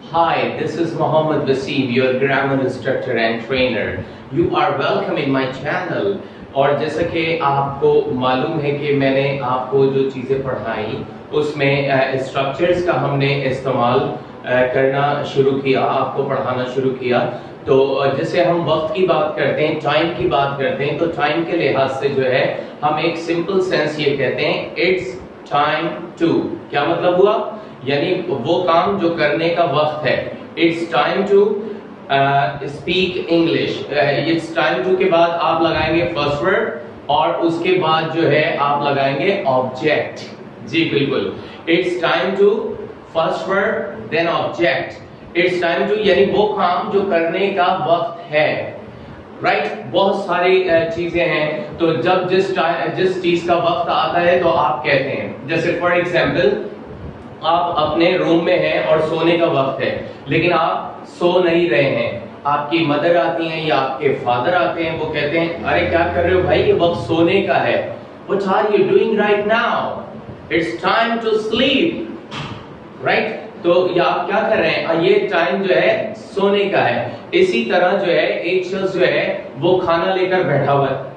Hi, this is Mohammed Waseem, your grammar instructor and trainer. You are welcome in my channel. और जैसा कि आपको मालूम है कि मैंने आपको जो चीज़ें पढ़ाई उसमें स्ट्रक्चर्स का हमने इस्तेमाल करना शुरू किया, आपको पढ़ाना शुरू किया। तो जैसे हम वक्त की बात करते हैं, टाइम की बात करते हैं, तो टाइम के लिहाज से जो है हम एक सिंपल सेंस ये कहते हैं, इट्स टाइम टू। क्या मतलब हुआ? यानी वो काम जो करने का वक्त है। It's time to speak English. It's time to के बाद आप लगाएंगे फर्स्ट वर्ड और उसके बाद जो है आप लगाएंगे ऑब्जेक्ट। जी बिल्कुल, it's time to first word then object. It's time to यानी वो काम जो करने का वक्त है। राइट, बहुत सारी चीजें हैं, तो जब जिस चीज का वक्त आता है तो आप कहते हैं, जैसे फॉर एग्जाम्पल आप अपने रूम में हैं और सोने का वक्त है, लेकिन आप सो नहीं रहे हैं। आपकी मदर आती हैं या आपके फादर आते हैं, वो कहते हैं अरे क्या कर रहे हो भाई, ये वक्त सोने का है। What are you doing right now? It's time to sleep. Right? तो ये आप क्या कर रहे हैं? ये टाइम जो है सोने का है। इसी तरह जो है एक शख्स जो है वो खाना लेकर बैठा हुआ है,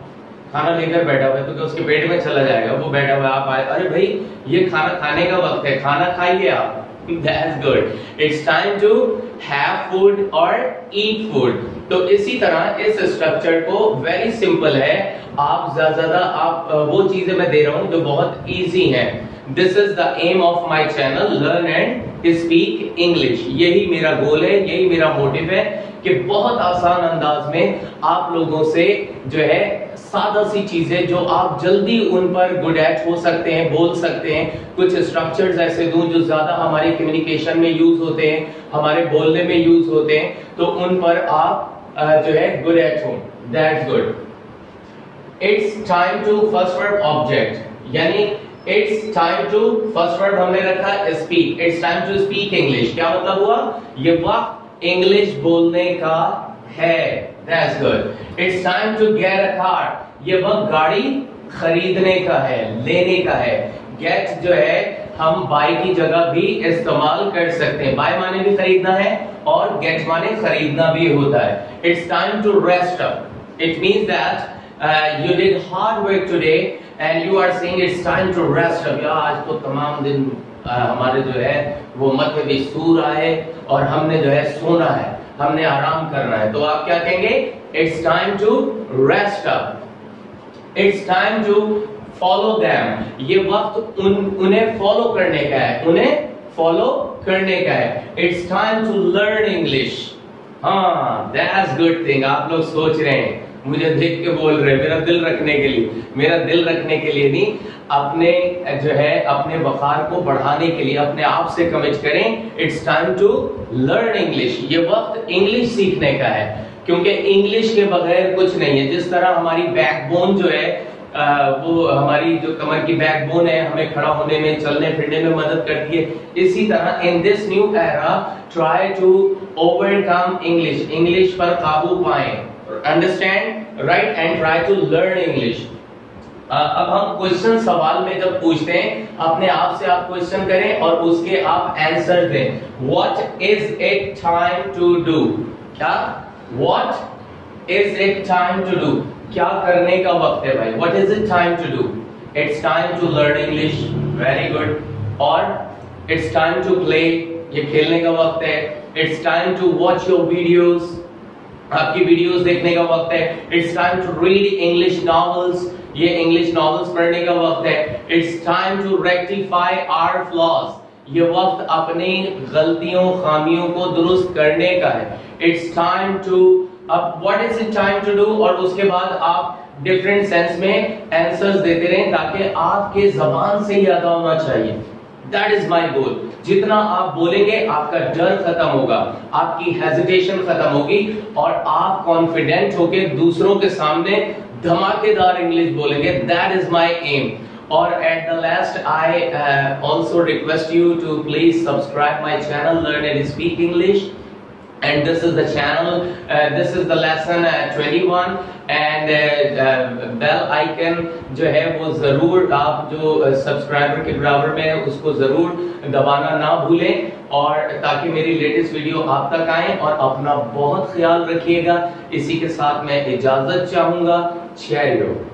तो क्या उसके पेट में चला जाएगा? वो बैठा हुआ है, आप आए, अरे भाई ये खाना खाने का वक्त है, खाना खाइए आप। That's good. It's time to have food or eat food. तो इसी तरह इस स्ट्रक्चर को वेरी सिंपल है। आप ज्यादा आप वो चीजें मैं दे रहा हूं जो बहुत इजी हैं। This is the aim of my channel, learn and speak English. यही मेरा गोल है, यही मेरा मोटिव है कि बहुत आसान अंदाज में आप लोगों से जो है सादा सी चीजें जो आप जल्दी उन पर गुड एट हो सकते हैं, बोल सकते हैं, कुछ स्ट्रक्चर्स ऐसे दूं जो ज्यादा हमारे कम्युनिकेशन में यूज होते हैं, हमारे बोलने में यूज होते हैं, तो उन पर आप जो है गुड एट हो। That's good. It's time to first word object, यानी it's time to first word हमने रखा speak. It's time to speak English. क्या मतलब हुआ? ये वक्त इंग्लिश बोलने का है। That's good. It's time to get a car. ये वक्त गाड़ी खरीदने का है, लेने का है। Get जो है हम buy की जगह भी इस्तेमाल कर सकते हैं। Buy माने भी खरीदना है और get माने खरीदना भी होता है। It's time to rest up. It means that you did hard work today and you are saying it's time to rest up. यार आज तो तमाम दिन हमारे जो है वो मथे भी सूर आए और हमने जो है सोना है, हमने आराम करना है। तो आप क्या कहेंगे? It's time to rest up. It's time to follow them. ये वक्त उन्हें फॉलो करने का है, उन्हें फॉलो करने का है। It's time to learn English. हाँ, दैट्स गुड थिंग। आप लोग सोच रहे हैं, मुझे देख के बोल रहे हैं, मेरा दिल रखने के लिए नहीं, अपने जो है अपने वकार को बढ़ाने के लिए अपने आप से कमिट करें। It's time to learn English. ये वक्त इंग्लिश सीखने का है, क्योंकि इंग्लिश के बगैर कुछ नहीं है। जिस तरह हमारी बैकबोन जो है वो हमारी जो कमर की बैकबोन है, हमें खड़ा होने में, चलने फिरने में मदद करती है, इसी तरह in this new era try to overcome English. English पर काबू पाएं, understand, right, and try to learn English. अब हम क्वेश्चन सवाल में जब पूछते हैं, अपने आप से आप क्वेश्चन करें और उसके आप आंसर दें। What is it time to do? क्या? What is it time to do? क्या करने का वक्त है भाई? What is it time to do? It's time to learn English. Very good. और इट्स टाइम टू प्ले, ये खेलने का वक्त है। It's time to watch your videos, आपकी वीडियोस देखने का वक्त है। It's time to read English novels, ये इंग्लिश नॉवेल्स पढ़ने का वक्त है। It's time to rectify our flaws, ये वक्त अपनी गलतियों खामियों को दुरुस्त करने का है। इट्स टाइम टू, अब what is it time to do, और उसके बाद आप डिफरेंट सेंस में आंसर्स देते रहें ताकि आपके जबान से याद होना चाहिए। That is my goal. जितना आप बोलेंगे आपका डर खत्म होगा, आपकी हेजिटेशन खत्म होगी और आप कॉन्फिडेंट होकर दूसरों के सामने धमाकेदार इंग्लिश बोलेंगे। That is my aim. और at the last I also request you to please subscribe my channel learn and speak English. and this is the channel, this is the lesson 21 and bell icon जो है वो जरूर आप जो subscriber के बराबर में है उसको जरूर दबाना ना भूलें, और ताकि मेरी लेटेस्ट वीडियो आप तक आए। और अपना बहुत ख्याल रखिएगा। इसी के साथ मैं इजाजत चाहूंगा। चेयरो।